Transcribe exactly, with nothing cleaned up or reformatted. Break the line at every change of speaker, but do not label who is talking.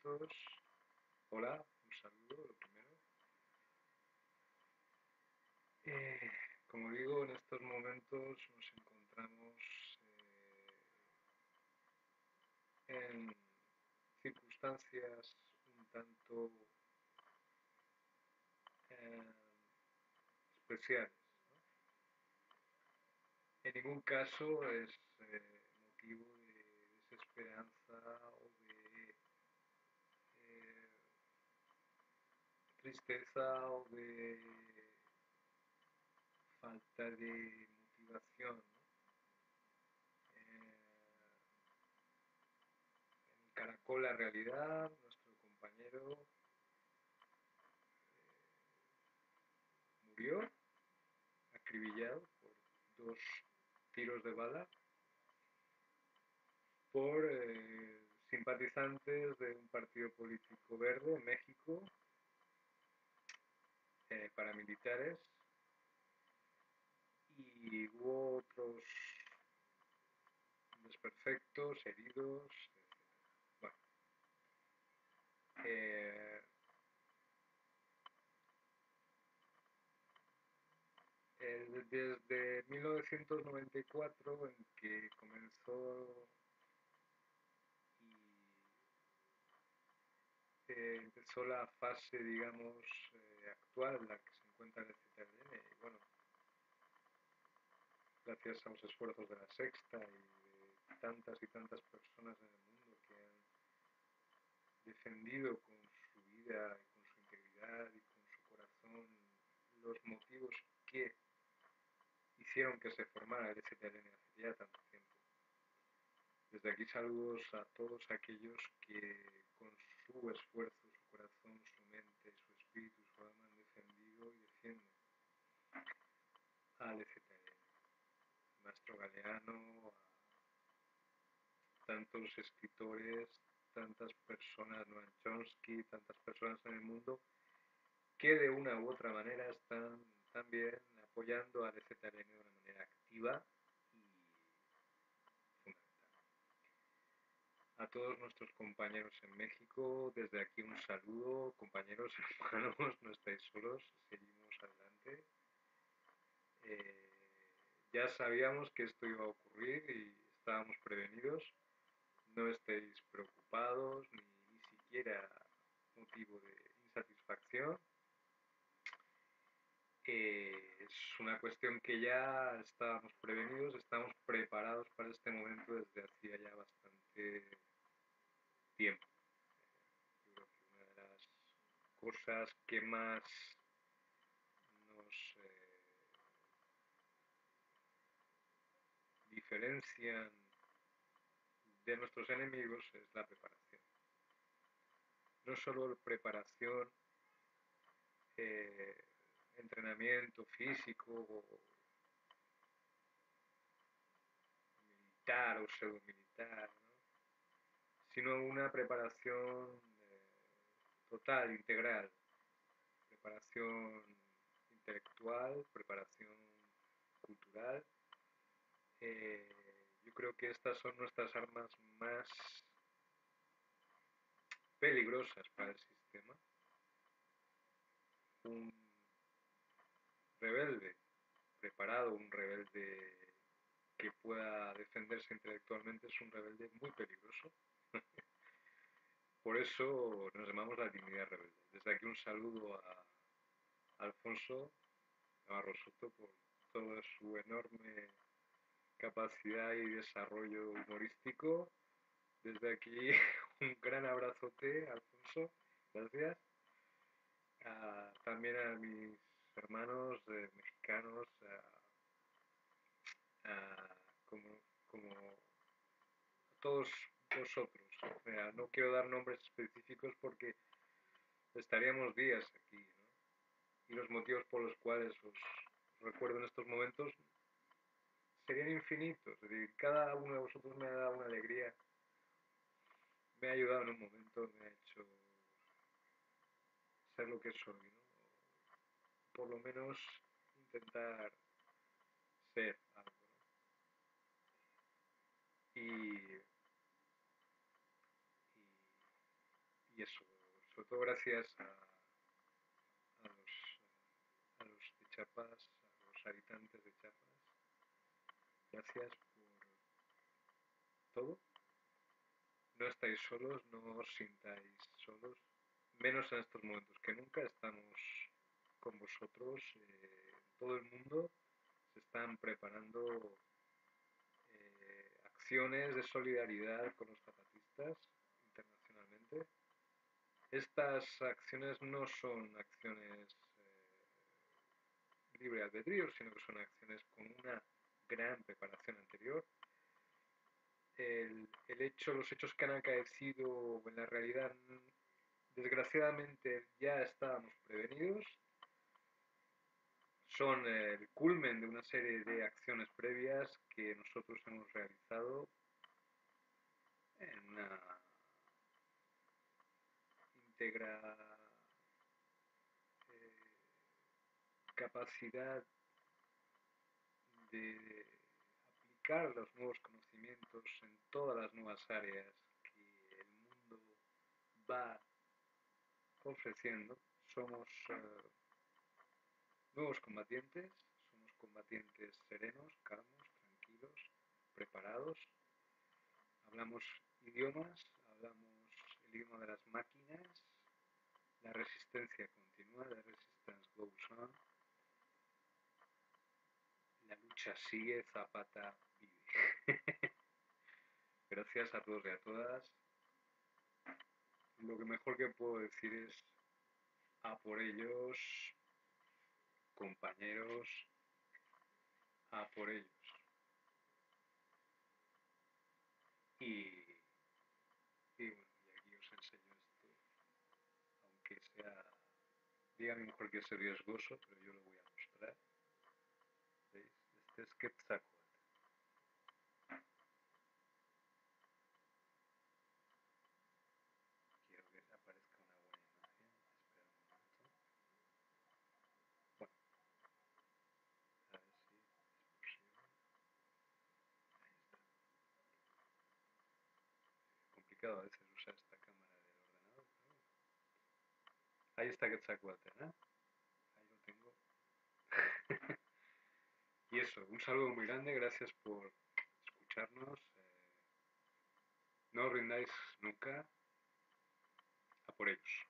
momentos, hola, un saludo, lo primero. Eh, como digo, en estos momentos nos encontramos eh, en circunstancias un tanto eh, especiales, ¿no? En ningún caso es eh, motivo de desesperanza o de eh, tristeza o de falta de motivación, ¿no? Eh, en Caracol La Realidad, nuestro compañero eh, murió acribillado por dos tiros de bala por eh, simpatizantes de un partido político verde en México, eh, paramilitares, y hubo otros desperfectos, heridos, etcétera. Bueno, eh, eh, desde mil novecientos noventa y cuatro, en que comenzó y eh, empezó la fase, digamos, eh, actual en la que se encuentra el Z L N, y bueno, gracias a los esfuerzos de la Sexta y de tantas y tantas personas en el mundo que han defendido con su vida y con su integridad y con su corazón los motivos que hicieron que se formara el Z L N hace ya tanto tiempo. Desde aquí saludos a todos aquellos que con su esfuerzo, su corazón, su mente, su espíritu, su alma han defendido y defienden al Z L N. Maestro Galeano, a tantos escritores, tantas personas, Noam Chomsky, tantas personas en el mundo que de una u otra manera están también apoyando al Z L N de una manera activa y fundamental. A todos nuestros compañeros en México, desde aquí un saludo, compañeros, hermanos, no estáis solos, seguimos adelante. Eh, ya sabíamos que esto iba a ocurrir y estábamos prevenidos. No estéis preocupados ni, ni siquiera motivo de insatisfacción. Eh, es una cuestión que ya estábamos prevenidos, estamos preparados para este momento desde hacía ya bastante tiempo. Yo creo que una de las cosas que más nos eh, diferencian de nuestros enemigos es la preparación. No solo preparación, eh, entrenamiento físico o militar o pseudo militar, ¿no? Sino una preparación eh, total, integral, preparación intelectual, preparación cultural. Eh, yo creo que estas son nuestras armas más peligrosas para el sistema. Un rebelde preparado, un rebelde que pueda defenderse intelectualmente es un rebelde muy peligroso. Por eso nos llamamos la dignidad rebelde. Desde aquí un saludo a Alfonso Navarro Soto por toda su enorme capacidad y desarrollo humorístico. Desde aquí un gran abrazote, Alfonso, gracias. Uh, también a mis hermanos eh, mexicanos, uh, uh, como, como a todos vosotros. O sea, no quiero dar nombres específicos porque estaríamos días aquí, ¿no? Y los motivos por los cuales os recuerdo en estos momentos serían infinitos. Es decir, cada uno de vosotros me ha dado una alegría, me ha ayudado en un momento, me ha hecho ser lo que soy, ¿no? Por lo menos intentar ser algo, ¿no? Y, y, y eso, sobre todo gracias a, a los, a los de Chiapas, a los habitantes de Chiapas. Gracias por todo. No estáis solos, no os sintáis solos, menos en estos momentos que nunca. Estamos con vosotros. Eh, en todo el mundo se están preparando eh, acciones de solidaridad con los zapatistas internacionalmente. Estas acciones no son acciones eh, libre albedrío, sino que son acciones con una gran preparación anterior. El, el hecho, los hechos que han acaecido en la realidad, desgraciadamente ya estábamos prevenidos. Son el culmen de una serie de acciones previas que nosotros hemos realizado en una íntegra eh, capacidad de aplicar los nuevos conocimientos en todas las nuevas áreas que el mundo va ofreciendo. Somos uh, nuevos combatientes, somos combatientes serenos, calmos, tranquilos, preparados. Hablamos idiomas, hablamos el idioma de las máquinas. La resistencia continúa, la resistance goes on. La lucha sigue, Zapata vive. Gracias a todos y a todas. Lo que mejor que puedo decir es a por ellos, compañeros, a por ellos. Y, y bueno, y aquí os enseño esto, aunque sea, dígame mejor que es riesgoso, pero yo lo voy a mostrar. ¿Veis? Este es Quetzalcóatl. Quiero que aparezca una buena imagen. Espera un momento. Bueno, a ver si es posible. Ahí está. Complicado a veces usar esta cámara del ordenador, pero bueno. Ahí está Quetzalcóatl, ¿eh? Ahí lo tengo. Y eso, un saludo muy grande, gracias por escucharnos. Eh, no os rindáis nunca, a por ellos.